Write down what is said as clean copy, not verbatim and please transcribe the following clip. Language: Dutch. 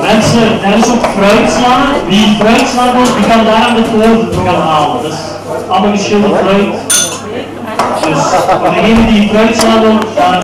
Mensen, er is ook fruitsla. Wie fruitsla wil, die kan daar aan de poort gaan halen. Dat is allemaal geschilderd fruit. Dus voor degene die fruitsla wil,